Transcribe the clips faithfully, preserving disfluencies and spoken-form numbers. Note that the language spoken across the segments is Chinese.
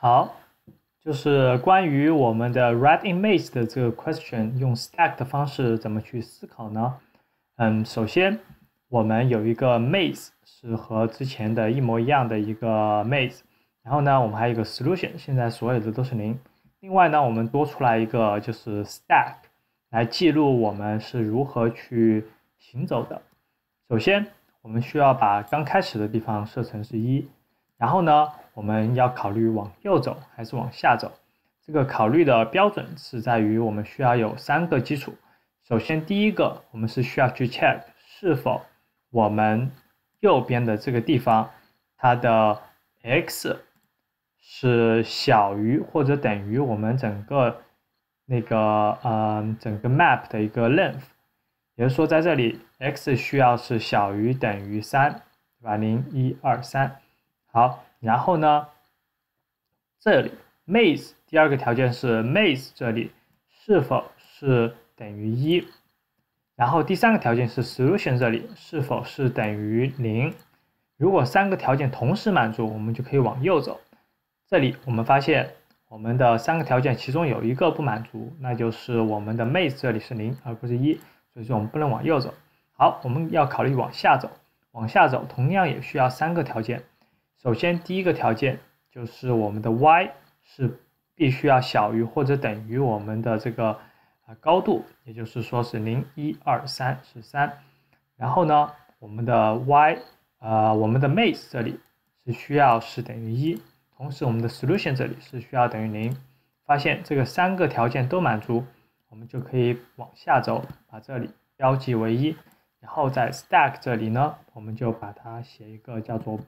好，就是关于我们的 red in maze 的这个 question，用 stack 的方式怎么去思考呢？嗯，首先我们有一个 maze 是和之前的一模一样的一个 maze，然后呢，我们还有一个 solution， 现在所有的都是零。另外呢，我们多出来一个就是 stack， 来记录我们是如何去行走的。首先，我们需要把刚开始的地方设成是一，然后呢，我们要考虑往右走还是往下走。这个考虑的标准是在于我们需要有三个基础。首先，第一个，我们是需要去 check 是否我们右边的这个地方，它的 x 是小于或者等于我们整个那个呃整个 map 的一个 length， 也就是说在这里 x 需要是小于等于三，对吧？零、一、二、三。好，然后呢，这里 maze 第二个条件是 maze 这里是否是等于一，然后第三个条件是 solution 这里是否是等于零。如果三个条件同时满足，我们就可以往右走。这里我们发现我们的三个条件其中有一个不满足，那就是我们的 maze 这里是零而不是一，所以说我们不能往右走。好，我们要考虑往下走，往下走同样也需要三个条件。首先第一个条件就是我们的 y 是必须要小于或者等于我们的这个高度，也就是说是零、一、二、三是三。然后呢，我们的 y 呃我们的 maze 这里是需要是等于一，同时我们的 solution 这里是需要等于零。发现这个三个条件都满足，我们就可以往下走，把这里标记为一。然后在 stack 这里呢，我们就把它写一个叫做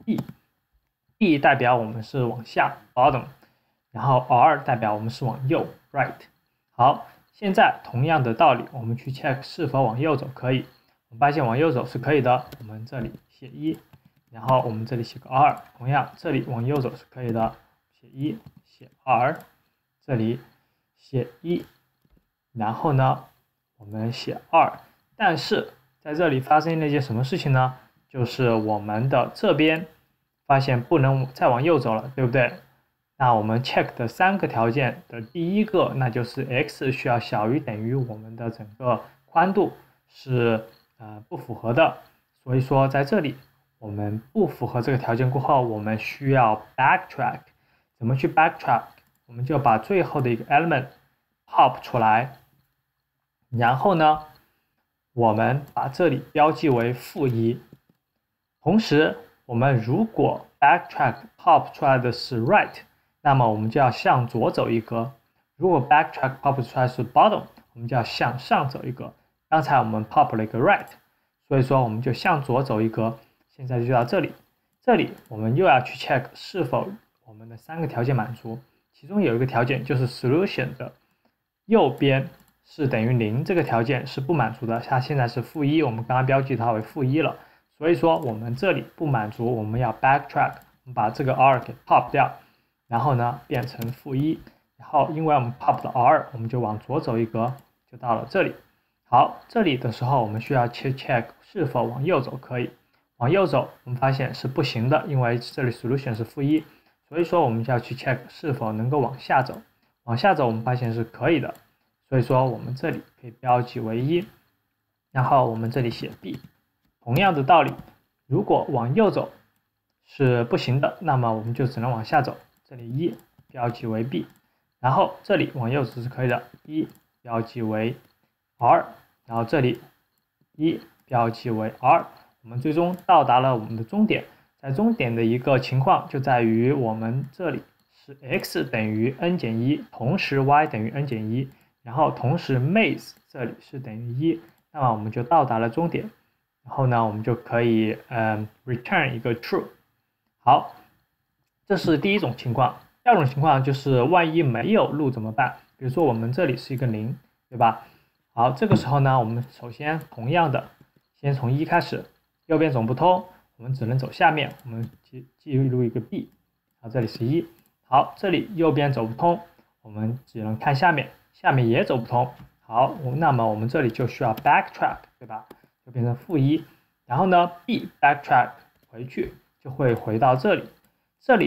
b，b 代表我们是往下 bottom， 然后 r 代表我们是往右 right。好，现在同样的道理，我们去 check 是否往右走可以。我们发现往右走是可以的，我们这里写一，然后我们这里写个 r， 同样这里往右走是可以的，写一写 r， 这里写一，然后呢我们写二，但是在这里发生了一件什么事情呢？就是我们的这边发现不能再往右走了，对不对？那我们 check 的三个条件的第一个，那就是 x 需要小于等于我们的整个宽度是呃不符合的，所以说在这里我们不符合这个条件过后，我们需要 backtrack。怎么去 backtrack？ 我们就把最后的一个 element pop 出来，然后呢，我们把这里标记为负一。同时，我们如果 backtrack pop 出来的是 right， 那么我们就要向左走一格。如果 backtrack pop 出来是 bottom， 我们就要向上走一格。刚才我们 pop 了一个 right， 所以说我们就向左走一格。现在就到这里，这里我们又要去 check 是否我们的三个条件满足。其中有一个条件就是 solution 的右边是等于零，这个条件是不满足的，它现在是负一，我们刚刚标记它为负一了。所以说我们这里不满足，我们要 backtrack， 我们把这个 r 给 pop 掉，然后呢变成负一，然后因为我们 pop 的 r， 我们就往左走一格，就到了这里。好，这里的时候我们需要去 check 是否往右走可以。往右走，我们发现是不行的，因为这里 solution 是负一，所以说我们就要去 check 是否能够往下走。往下走，我们发现是可以的，所以说我们这里可以标记为一，然后我们这里写 b。同样的道理，如果往右走是不行的，那么我们就只能往下走。这里一标记为 b， 然后这里往右走是可以的，一标记为 r， 然后这里一标记为 r。我们最终到达了我们的终点，在终点的一个情况就在于我们这里是 x 等于 n 减一，同时 y 等于 n 减一，然后同时 maze 这里是等于一，那么我们就到达了终点，然后呢我们就可以嗯 return 一个 true。好，这是第一种情况。第二种情况就是万一没有路怎么办？比如说我们这里是一个零，对吧？好，这个时候呢，我们首先同样的先从一开始。右边走不通，我们只能走下面，我们记记录一个 b， 好，这里是一。好，这里右边走不通，我们只能看下面，下面也走不通。好，那么我们这里就需要 backtrack， 对吧？就变成负一，然后呢 b backtrack 回去就会回到这里，这里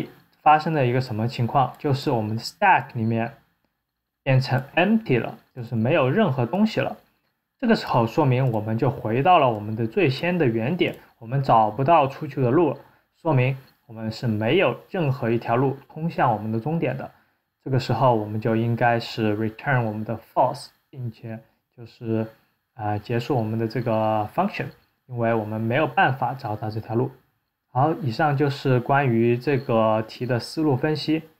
发生了一个什么情况？就是我们的 stack 里面变成 empty 了，就是没有任何东西了。这个时候说明我们就回到了我们的最先的原点，我们找不到出去的路了，说明我们是没有任何一条路通向我们的终点的。这个时候我们就应该是 return 我们的 false， 并且就是呃结束我们的这个 function， 因为我们没有办法找到这条路。好，以上就是关于这个题的思路分析。